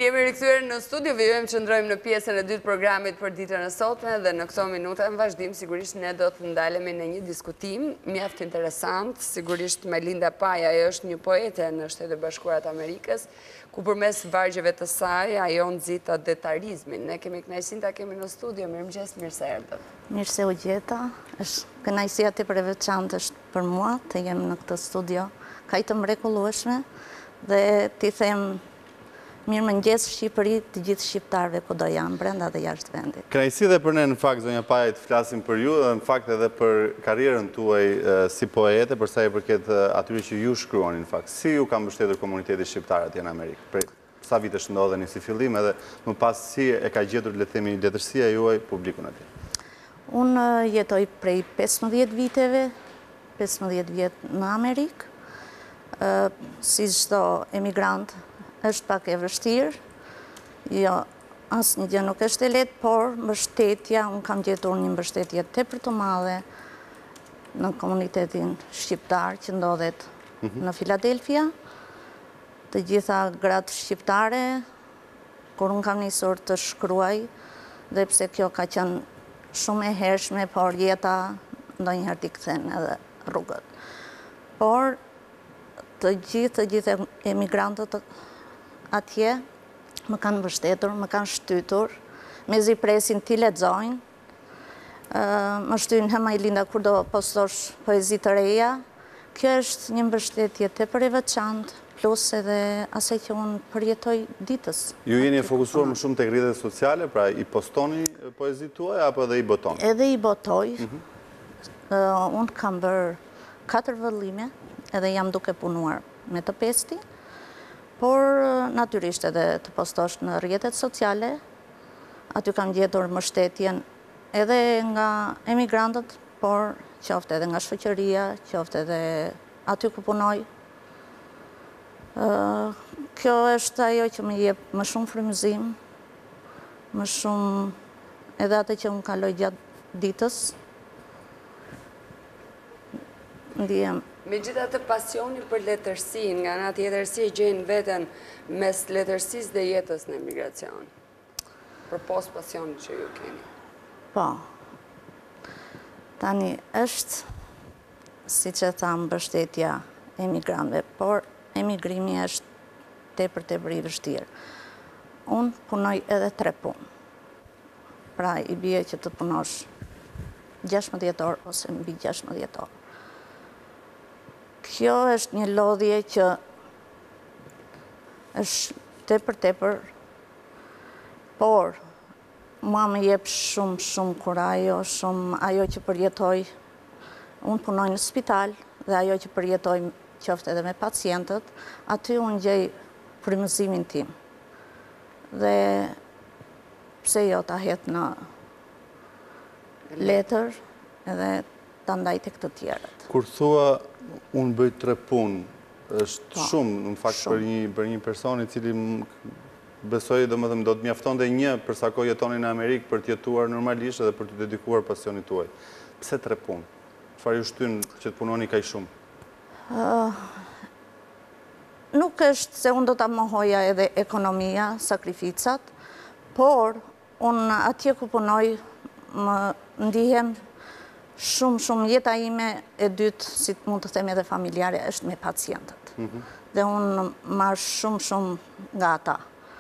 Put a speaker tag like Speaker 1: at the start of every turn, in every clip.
Speaker 1: Jemi rikthyer në studio, vijojmë që ndrojmë në pjesën e dytë programit për ditën e sotme dhe në këto minuta në vazhdim sigurisht ne do të ndalemi në një diskutim mjaft interesant. Sigurisht Melinda Pai, ajo është një poete në Shtetet Bashkuara të Amerikës, ku përmes vargjeve të saj ajo nxit detarizmin. Ne kemi kënaqësinë ta kemi në studio. Mirëmëngjes, mirë se erdhët.
Speaker 2: Mirë se u gjeta. Është kënaqësia tepër e veçantë është për mua të jem në këtë studio, kaq të mrekullueshme dhe ti them mirëmëngjes Shqipëri të gjithë shqiptarëve kudo janë brenda dhe jashtë vendit.
Speaker 3: Kënaqësi dhe për ne në fakt zonja Pai të flasim për ju dhe në fakt edhe për karrierën tuaj si poete, për sa i përket atyre që ju shkruani në fakt. Si ju ka mbështetur komuniteti shqiptar atje në Amerikë? Për sa vitesh ndodheni si fillim edhe më pas si e ka gjetur le të themi letërsia juaj publikun atje?
Speaker 2: Unë jetoj prej 15 viteve, 15 vjet në Amerikë. Si çdo emigrant është pak e vështirë, jo, asnjë gjë nuk është e lehtë, por mbështetja, unë kam gjetur një mbështetje tepër të madhe në komunitetin shqiptar që ndodhet në Filadelfia. Të gjitha gratë shqiptare, kur unë kam nisur të shkruaj, dhe pse kjo ka qenë shumë e hershme, por jeta ndonjëherë t'i kthen edhe rrugët. Por të gjithë emigrantët atje më kanë mbështetur, më kanë shtytur, mezi presin t'i lexojnë. Më shtyn Melinda kur do postosh poezi të reja. Kjo është një mbështetje tepër e veçantë, plus edhe asaj që unë përjetoj ditës.
Speaker 3: Ju jeni e fokusuar më shumë tek rrjetet sociale, pra i postoni poezitë tuaja apo edhe i botoni?
Speaker 2: Edhe i botoj. Unë kam bërë 4 vëllime, edhe jam duke punuar me të pesti. Por natyrisht edhe të postosh në rrjetet sociale, aty kam gjetur mbështetjen edhe nga emigrantët, por qoftë edhe nga shoqëria, qoftë edhe aty ku punoj. Kjo është ajo që më jep më shumë frymëzim, më shumë edhe atë që unë kaloj gjatë ditës. Ndihem.
Speaker 1: Megjithatë pasioni për letërsinë, nga ana tjetër si e gjen veten mes letërsisë dhe jetës në emigracion? Përpos pasionit që ju keni.
Speaker 2: Po. Tani është, siç e tham, mbështetja e emigrantëve, por emigrimi është tepër i vështirë. Unë punoj edhe 3 punë. Pra i bie që të punosh 16 orë ose mbi 16 orë. Kjo është një lodhje që është tepër, por mua më jep shumë kurajo, shumë ajo që përjetoj. Unë punoj në spital dhe ajo që përjetoj qoftë edhe me pacientët, aty unë gjej frymëzimin tim. Dhe pse jo ta het në letër edhe ta ndaj tek të tjerët.
Speaker 3: Kur thua unë bëj 3 punë, është shumë në fakt për një person i cili besoj domethënë do të mjaftonte një për sa kohë jetoni në Amerikë për të jetuar normalisht edhe për të dedikuar pasionit tuaj. Pse 3 punë? Çfarë ju shtyn që të punoni kaq shumë?
Speaker 2: Nuk është se unë do ta mohoja edhe ekonomia, sakrificat, por unë atje ku punoj më ndihem shumë jeta ime e dytë, si mund të them edhe familjare, është me pacientët. Dhe unë marr shumë nga ata.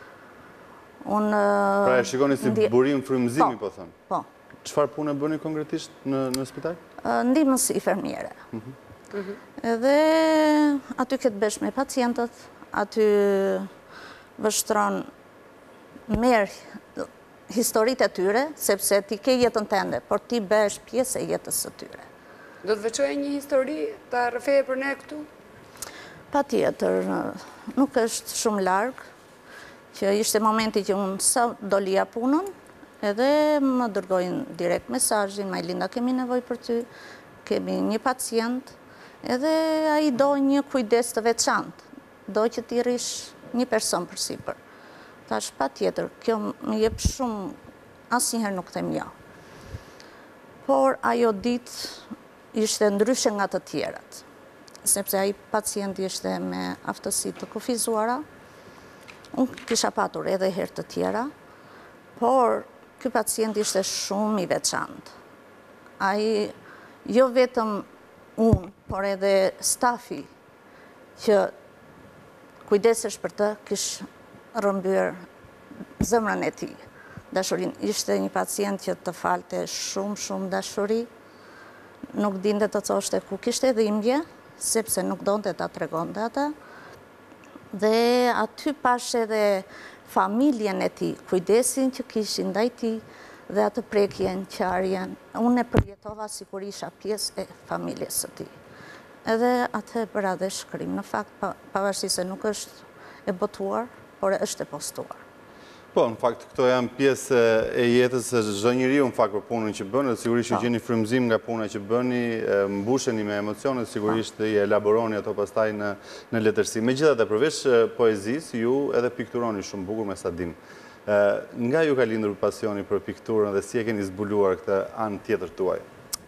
Speaker 3: Pra e shikoni si burim frymëzimi, po thënë?
Speaker 2: Po.
Speaker 3: Çfarë punë bëni konkretisht në spital?
Speaker 2: Ndihmës infermiere. Edhe aty ke të bësh me pacientët, aty vështron merr historitë e tyre, sepse ti ke jetën tënde, por ti bëhesh pjesë e jetës së tyre.
Speaker 1: Do të veçoje një histori ta rrëfeje për ne këtu?
Speaker 2: Patjetër, nuk është shumë larg, që ishte momenti që unë sa dolia punën, edhe më dërgojnë direkt mesazhin, Melinda, kemi nevojë për ty, kemi një pacient, edhe ai do një kujdes të veçantë, do që ti rrish një person përsipër. Tash patjetër, kjo më jep shumë, asnjëherë nuk them jo. Por ajo ditë ishte ndryshe nga të tjerat, sepse ai pacienti ishte me aftësi të kufizuara, Unë kisha patur edhe herë të tjera, por ky pacient ishte shumë i veçantë. Ai, jo vetëm unë, por edhe stafi që kujdesesh për të, kish rrëmbyer zemrën e tij. Dashurin, ishte një pacient që të falte shumë dashuri, nuk dinte të thoshte ku kishte dhimbje, sepse nuk donte ta tregonte ata, dhe aty pash edhe familjen e tij, kujdesin që kishin ndaj tij dhe atë prekjen, qarjen. Unë e përjetova sikur isha pjesë e familjes së tij. Edhe atë e bëra dhe shkrim. Në fakt, pavarësisht se nuk është e botuar, por është e postuar.
Speaker 3: Po, në fakt, këto janë pjesë e jetës e çdo njeriu në fakt për punën që bëni, sigurisht që gjeni frymëzim nga puna që bëni, mbusheni me emocione, sigurisht i elaboroni ato pastaj në letërsi. Megjithatë, përveç poezisë, ju edhe pikturoni shumë bukur me sa dim. Nga ju ka lindur pasioni për pikturën dhe si e keni zbuluar këtë anë tjetër tuaj?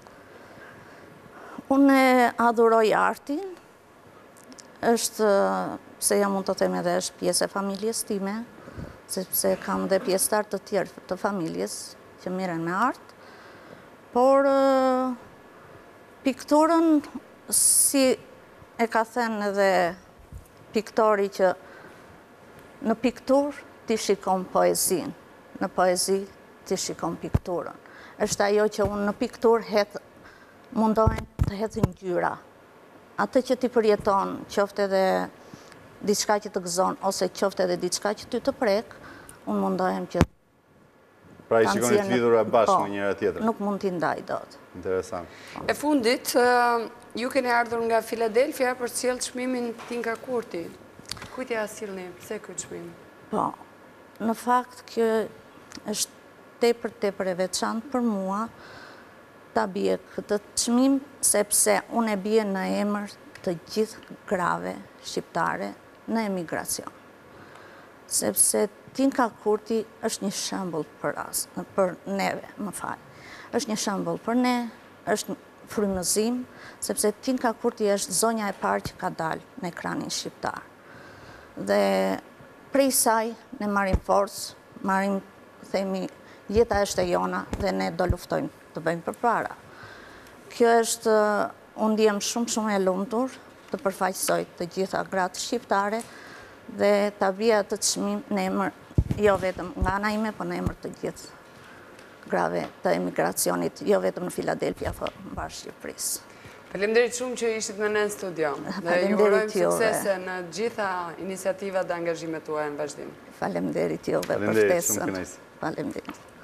Speaker 2: Unë adhuroj artin, është, se jam mund të them edhe është pjesë e familjes time, sepse kam dhe pjesëtar të tjerë të familjes që merren me art, por pikturën, si e ka thënë edhe piktori, që në piktur ti shikon poezin, në poezi ti shikon pikturën. Është ajo që unë në piktur mundohen të hedhin ngjyra. Atë që ti përjeton, qoftë edhe diçka që të gëzon, ose qoftë edhe diçka që ty të prek, unë mundohem që...
Speaker 3: Pra i shikoni të lidhura bashkë me njëra tjetër.
Speaker 2: Nuk mund t'i ndaj dot.
Speaker 3: Interesant.
Speaker 1: E fundit, ju keni ardhur nga Filadelfia për sjell çmimin Tinka Kurti. Kujt ja sillni? Pse ky çmim?
Speaker 2: Po, në fakt kjo është tepër e veçantë për mua ta bie këtë çmim, sepse unë e bie në emër të gjithë grave shqiptare në emigracion. Sepse Tinka Kurti është një shembull për neve, më fal. Është një shembull për ne, është frymëzim, sepse Tinka Kurti është zonja e parë që ka dalë në ekranin shqiptar. Dhe prej saj ne marrim forcë, themi, jeta është e jona dhe ne do luftojmë të bëjmë përpara. Kjo është, unë ndiem shumë e lumtur të përfaqësoj të gjitha gratë shqiptare dhe ta bia të çmim në emër, jo vetëm nga ana ime, por në emër të gjithë grave të emigracionit, jo vetëm në Filadelfia, por mbar Shqipërisë.
Speaker 1: Faleminderit shumë që ishit me ne në studio. Dhe ju urojmë suksese në gjitha iniciativat dhe angazhimet tuaja në vazhdim.
Speaker 2: Faleminderit juve për ftesën. Faleminderit.